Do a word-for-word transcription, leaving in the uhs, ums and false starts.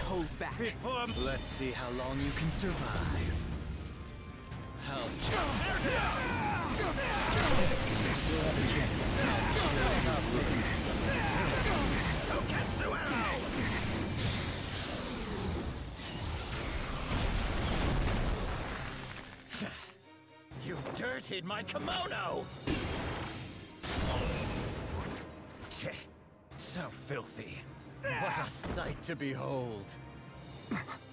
hold back. Before... Let's see how long you can survive. How you still have a chance. Koketsu arrow! You've dirtied my kimono! So filthy. What a sight to behold.